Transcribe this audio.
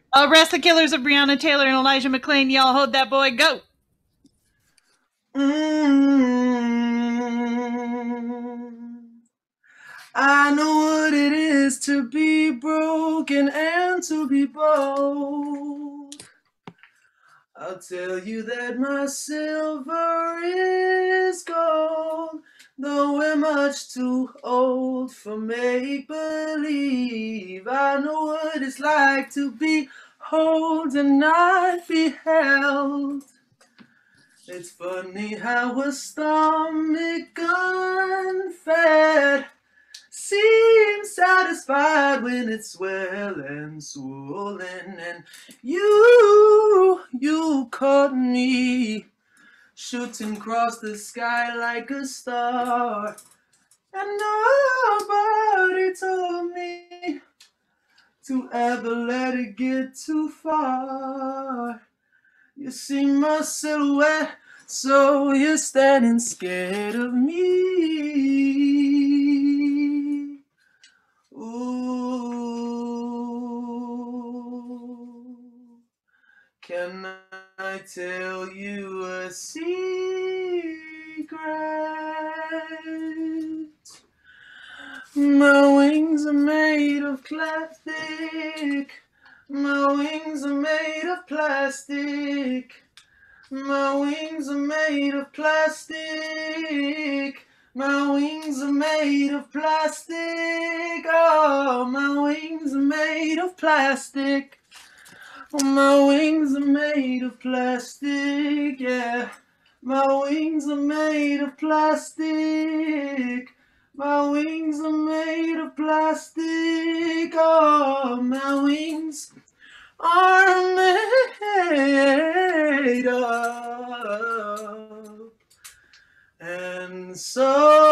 Arrest the killers of Breonna Taylor and Elijah McClain. Y'all hold that boy. Go. I know what it is to be broken and to be bold. I'll tell you that my silver is gold, though we're much too old for make-believe. I know what it's like to be held and not be held. It's funny how a stomach unfed seems satisfied when it's well and swollen. And you caught me shooting across the sky like a star, and nobody told me to ever let it get too far. You see my silhouette, so you're standing scared of me. Ooh, can I tell you a secret? My wings are made of plastic. My wings are made of plastic. My wings are made of plastic. My wings are made of plastic. Oh, my wings are made of plastic. Oh, my wings are made of plastic, yeah. My wings are made of plastic. My wings are made of plastic. Oh, my wings are made of. And so